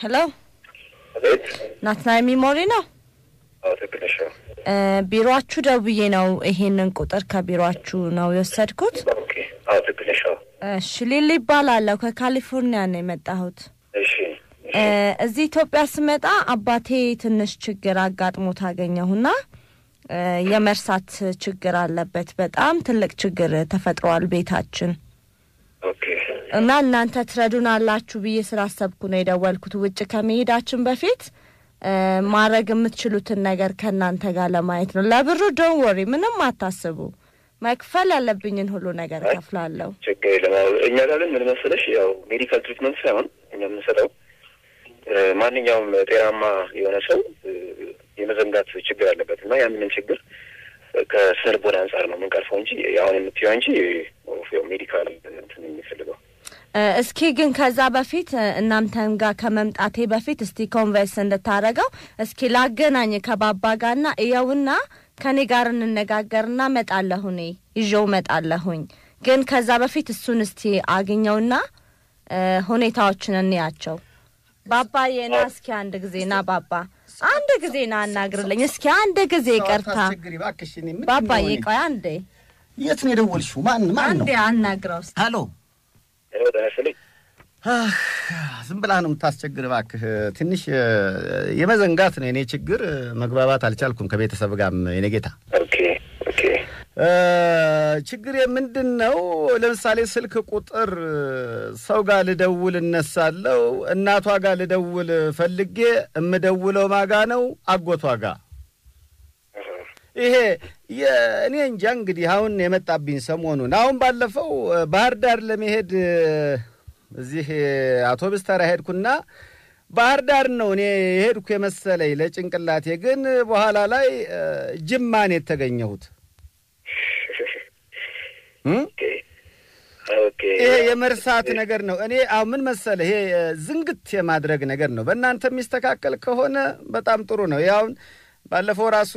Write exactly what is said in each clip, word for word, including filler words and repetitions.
ሄሎ ናትናይ ሚሞሪ ነው አዎ ተከለሽ እ ቢሮአችሁ ደውዬ ነው ይሄንን ቁጥር ከቢሮአችሁ ነው የወሰድኩት ኦኬ አዎ ተከለሽ እሺ ሊሊ ይባላልው ከካሊፎርኒያ ነው የመጣሁት እሺ እ እዚህ ኢትዮጵያ ስመጣ አባቴ ትንሽ ችግር አጋጥሞት አገኘሁና የመርሳት ችግር አለበት በጣም ትልቅ ችግር ተፈጥሯል ቤታችን ኦኬ እና እናንተ ትረዱናላችሁ ብዬ ስላሰብኩ ነው የደወልኩት ውጭ ከመሄዳችን በፊት ማረግ የምትችሉትን ነገር ከናንተ ጋር ለማየት ነው ለብሩ ዶንት ወሪ ምንም አታስቡ መክፈል ያለብኝን ሁሉ ነገር ከፍላለሁ ችግር የለም እኛ ጋር ምን መሰለሽ ያው ሜዲካል ትሪትመንት ሳይሆን እኛ የምንሰጠው ማንኛውም ጤናማ የሆነ ሰው የመዘንጋት ችግር አለበትና ያንን ችግር ከስነልቦና አንፃር ነው መንቀርፈው እንጂ ያው የምትይው እንጂ ሜዲካል እንትን የሚፈልገው እስኪ ግን ከዛ በፊት እናንተም ጋር ከመምጣቴ በፊት እስቲ ኮንቨርስ እንድታረጋው እስኪ ላገናኝ ከባባ ጋርና እያውና ከኔ ጋር እንነጋገርና መጣለሁ እኔ ይዤው መጣለሁኝ ግን ከዛ በፊት እሱን እስቲ አገኘውና ሁኔታዎችን እንያቸው ባባ የና እስኪ አንድ ጊዜና ባባ አንድ ጊዜና አናግርልኝ እስኪ አንድ ጊዜ ይቀርታ ባባ ይቆይ አንዴ የት ነው የደወልሽው ማን ማን ነው አንዴ አናግራው ሃሎ ሄሎ ደህና አህ ዝም ብላ ነው የምታስቸግር ባክህ ትንሽ የመዘንጋት ነው የኔ ችግር መግባባት አልቻልኩም ከቤተሰብ ጋር የኔ ጌታ ኦኬ ኦኬ እ ችግር ምንድነው ለምሳሌ ስልክ ቁጥር ሰው ጋር ልደውል እነሳለሁ እናቷ ጋር ልደውል ፈልጌ እምደውለው ማጋ ነው አጎቷ ጋር ይሄ የኔ እንጃ እንግዲህ አሁን የመጣብኝ ሰሞኑን አሁን ባለፈው ባህር ዳር ለመሄድ እዚህ አውቶቡስ ተራ ሄድኩና ባህር ዳር ነው እኔ ሄድኩ የመሰለኝ ለጭንቅላቴ ግን በኋላ ላይ ጅማኔ ተገኘሁት ኦኬ ኦኬ ይሄ የመርሳት ነገር ነው እኔ አሁን ምን መሰለ ይሄ ዝንግት የማድረግ ነገር ነው በእናንተ የሚስተካከል ከሆነ በጣም ጥሩ ነው ያው ባለፈው ራሱ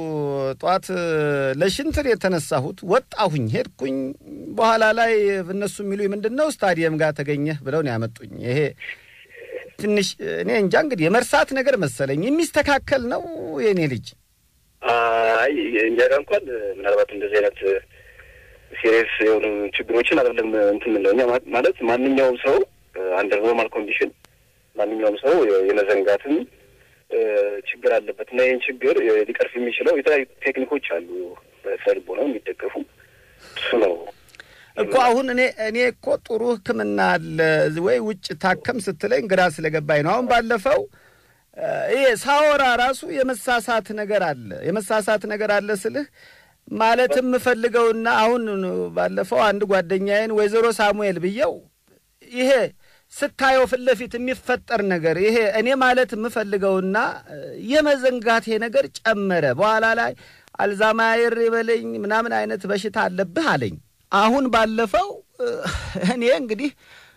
ጧት ለሽንትር የተነሳሁት ወጣሁኝ ሄድኩኝ በኋላ ላይ እነሱ የሚሉኝ ምንድነው ስታዲየም ጋር ተገኘህ ብለው ነው ያመጡኝ ይሄ ትንሽ እኔ እንጃ እንግዲህ የመርሳት ነገር መሰለኝ የሚስተካከል ነው የኔ ልጅ አይ እንጀራ እንኳን ምናልባት እንደዚህ አይነት ሲሪየስ የሆኑ ችግሮችን አይደለም እንትን ነው ማለት ማንኛውም ሰው አንደር ኖርማል ኮንዲሽን ማንኛውም ሰው የመዘንጋትን ችግር አለበት እና ይሄን ችግር ሊቀርፍ የሚችለው የተለያዩ ቴክኒኮች አሉ በሰልቦና የሚደገፉ እሱ ነው እኮ አሁን እኔ እኔ እኮ ጥሩ ህክምና አለ ወይ ውጭ ታከም ስትለኝ ግራ ስለገባኝ ነው አሁን ባለፈው ይሄ ሳወራ ራሱ የመሳሳት ነገር አለ የመሳሳት ነገር አለ ስልህ ማለትም ፈልገውና አሁን ባለፈው አንድ ጓደኛዬን ወይዘሮ ሳሙኤል ብየው ይሄ ስታየው ፍለፊት የሚፈጠር ነገር ይሄ እኔ ማለት ምፈልገውና የመዘንጋቴ ነገር ጨመረ በኋላ ላይ አልዛማየር ይበለኝ ምናምን አይነት በሽታ አለብህ አለኝ አሁን ባለፈው እኔ እንግዲህ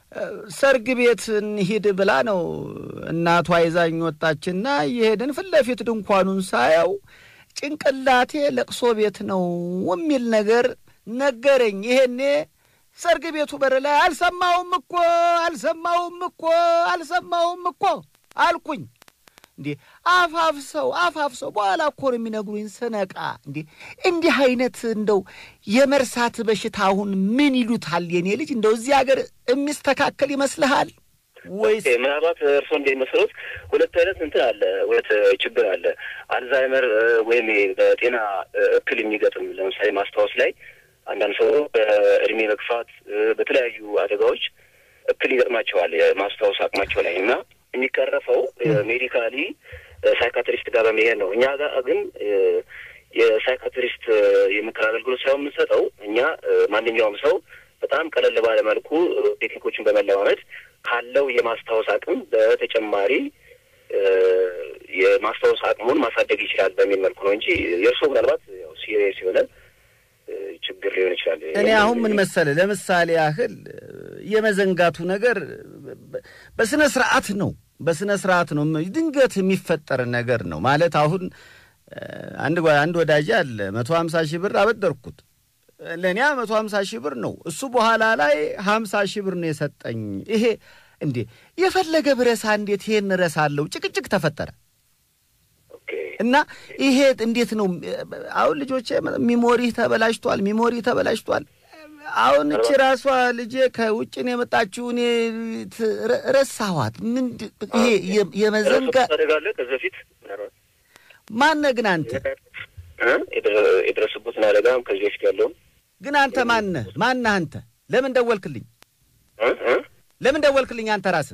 ሰርግ ቤት እንሂድ ብላ ነው እናቷ ይዛኝ ወጣችና ይሄድን ፍለፊት ድንኳኑን ሳያው ጭንቅላቴ ለቅሶ ቤት ነው ወሚል ነገር ነገረኝ ይሄኔ ሰርግ ቤቱ በር ላይ አልሰማውም እኮ አልሰማውም እኮ አልሰማውም እኮ አልኩኝ እንዴ አፋፍሰው አፋፍሰው በኋላ እኮ ነው የሚነግሩኝ ሰነቃ እንዴ እንዲህ አይነት እንደው የመርሳት በሽታውን ምን ይሉታል የኔ ልጅ እንደው እዚህ ሀገር የሚስተካከል ይመስልሃል ወይስ ምናልባት እርሶ እንደሚመስሉት ሁለት አይነት እንትን አለ ሁለት ችግር አለ አልዛይመር ወይም በጤና እክል የሚገጥም ለምሳሌ ማስታወስ ላይ አንዳንድ ሰው በእድሜ መግፋት በተለያዩ አደጋዎች እክል ይገጥማቸዋል የማስታወስ አቅማቸው ላይ እና የሚቀረፈው ሜዲካሊ ሳይካትሪስት ጋር በመሄድ ነው እኛ ጋር ግን የሳይካትሪስት የምክር አገልግሎት ሳይሆን የምንሰጠው እኛ ማንኛውም ሰው በጣም ቀለል ባለ መልኩ ቴክኒኮችን በመለማመድ ካለው የማስታወስ አቅም በተጨማሪ የማስታወስ አቅሙን ማሳደግ ይችላል በሚል መልኩ ነው እንጂ የእርሶ ምናልባት ያው ሲሪየስ ይሆናል ችግር ሊሆን ይችላል እኔ አሁን ምን መሰለ ለምሳሌ ያህል የመዘንጋቱ ነገር በስነ ስርዓት ነው በስነ ስርዓት ነው ድንገት የሚፈጠር ነገር ነው ማለት አሁን አንድ አንድ ወዳጅ አለ መቶ ሃምሳ ሺህ ብር አበደርኩት ለኔ መቶ ሃምሳ ሺህ ብር ነው እሱ በኋላ ላይ ሃምሳ ሺህ ብር ነው የሰጠኝ ይሄ እንዴ የፈለገ ብረሳ እንዴት ይሄን ረሳለው ጭቅጭቅ ተፈጠረ እና ይሄ እንዴት ነው አሁን ልጆቼ ሚሞሪ ተበላሽቷል ሚሞሪ ተበላሽቷል አሁን እቺ ራሷ ልጄ ከውጭ ነው የመጣችው እኔ ረሳዋት ምን ይሄ የመዘንጋ ታደጋለ ከዚህ በፊት ማን ነህ ግን አንተ የደረሰበትን አደጋም ከዚህ በፊት ያለው ግን አንተ ማን ነህ ማን ነህ አንተ ለምን ደወልክልኝ ለምን ደወልክልኝ አንተ ራስህ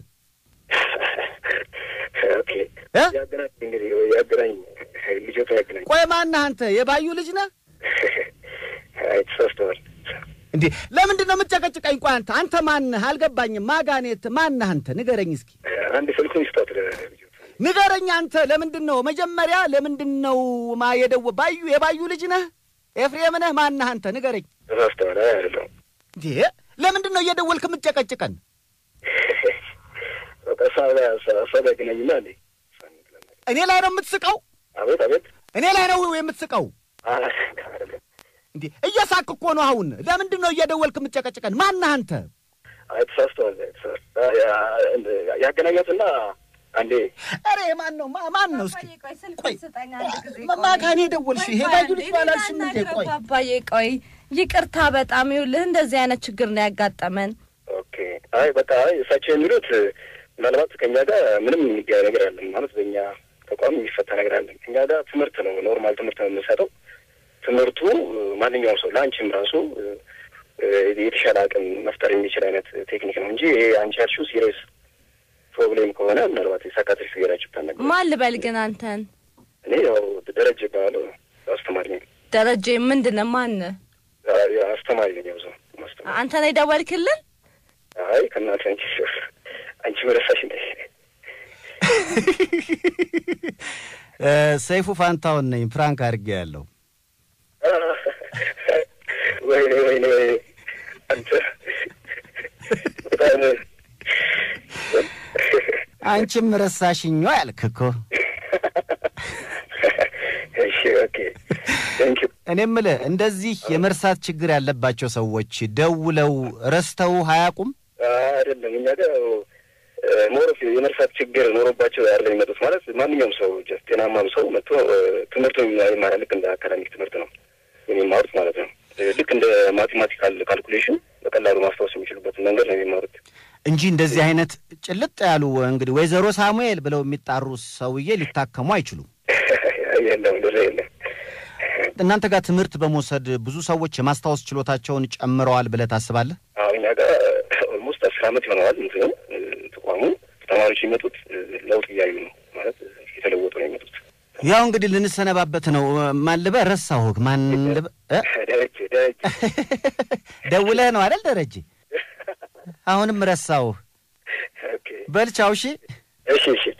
ኦኬ ያገናኝ እንግዲህ ያገናኝ ልጅቷ ያገናኝ ቆይ ማን ነህ አንተ የባዩ ልጅ ነህ አይ ተሳስተዋል እንዴ ለምንድን ነው የምትጨቀጭቀኝ ቆይ አንተ አንተ ማን ነህ አልገባኝም ማጋኔት ማን ነህ አንተ ንገረኝ እስኪ አንድ ስልኩን ይስጣት ንገረኝ አንተ ለምንድን ነው መጀመሪያ ለምንድን ነው ማየደው ባዩ የባዩ ልጅ ነህ ኤፍሬም ነህ ማን ነህ አንተ ንገረኝ ተሳስተዋል አይደለም እንዴ ለምንድን ነው እየደወልክ የምትጨቀጭቀን በቃሳላ ሳሳባ ገናኝና እንዴ እኔ ላይ ነው የምትስቀው አቤት አቤት እኔ ላይ ነው የምትስቀው እንዴ እየሳቅ እኮ ነው አሁን ለምንድን ነው እየደወልክ የምትጨቀጭቀን ማን ነህ አንተ አይ ተሳስተዋል ያገናኛትና አንዴ አሬ ማን ነው ማን ነው እስኪ ቆይ ማማካኔ ደወልሽ ይሄ ባዩ ልጅ ባላልሽ ምን እንደ ቆይ አባዬ ቆይ ይቅርታ በጣም ይውልህ እንደዚህ አይነት ችግር ነው ያጋጠመን ኦኬ አይ በቃ እሳቸው የሚሉት ምናልባት ከኛ ጋር ምንም የሚገናኝ ነገር አለ ማለት በእኛ ተቋም የሚፈታ ነገር አለ እኛ ጋር ትምህርት ነው ኖርማል ትምህርት ነው የምንሰጠው ትምህርቱ ማንኛውም ሰው ላንቺም ራሱ የተሻለ አቅም መፍጠር የሚችል አይነት ቴክኒክ ነው እንጂ ይሄ አንቺ ያልሽው ሲሪየስ ፕሮብሌም ከሆነ ምናልባት የሳይካትሪስት ገራችሁ ታናገር ማን ልበል ግን አንተን እኔ ያው ደረጀ ባለው አስተማሪ ነኝ ደረጀ ምንድነው ማን አስተማሪ ነኝ ያው አንተ ነህ ደወልክልን አይ ከናንተ አንቺ አንቺ ወረሳሽ እንዴ ሰይፉ ፋንታውን ነኝ ፍራንክ አድርጌ ያለው ወይ ወይ ወይ አንተ አንቺም ረሳሽኝ ያልክኮ እሺ ኦኬ ቴንክ ዩ እኔም ልህ እንደዚህ የመርሳት ችግር ያለባቸው ሰዎች ደውለው ረስተው ሃያቁም አይደለም እኛ ጋር ሞሮፍ የመርሳት ችግር ኖሮባቸው ያለ የሚመጡት ማለት ማንኛውም ሰው ጀስት ጤናማም ሰው መጥቶ ትምህርቱን ይማራል ልክ እንደ አካዳሚክ ትምህርት ነው የሚማሩት ማለት ነው ልክ እንደ ማቴማቲካል ካልኩሌሽን በቀላሉ ማስታወስ የሚችሉበት መንገድ ነው የሚማሩት እንጂ እንደዚህ አይነት ጭልጥ ያሉ እንግዲህ ወይዘሮ ሳሙኤል ብለው የሚጣሩ ሰውዬ ሊታከሙ አይችሉም የለም የለም እናንተ ጋር ትምህርት በመውሰድ ብዙ ሰዎች የማስታወስ ችሎታቸውን ጨምረዋል ብለህ ታስባለህ አዎ እኛ ጋር ኦልሞስት አስር ዓመት ይሆናል እንትን ተቋሙ ተማሪዎች የሚመጡት ለውጥ እያዩ ነው ማለት የተለወጡ ነው የሚመጡት ያው እንግዲህ ልንሰነባበት ነው ማን ልበ ረሳሁህ ማን ልበ ደረጀ ደረጀ ደውለህ ነው አይደል ደረጀ አሁንም ረሳሁህ ኦኬ በልቻው እሺ እሺ እሺ